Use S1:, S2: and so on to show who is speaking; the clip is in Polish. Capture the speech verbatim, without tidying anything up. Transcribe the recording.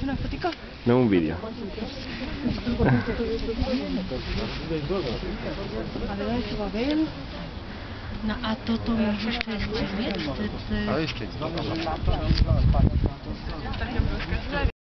S1: una fotico?
S2: No, un video.
S1: Ale dajcie Wawel. No a to to może jeszcze jest wiec?
S3: A jeszcze.